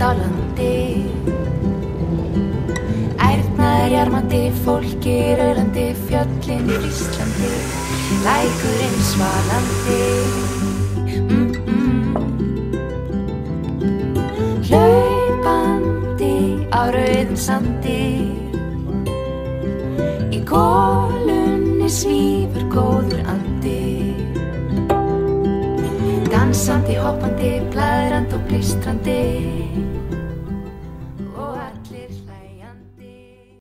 á landi. Ærnar jarmandi, fólki raulandi, fjöllin fríslandi, lækurinn svalandi. Hlaupandi á rauðum sandi, í kolunni svífur góður andi. Dansandi, hoppandi, blaðrandi og blístrandi,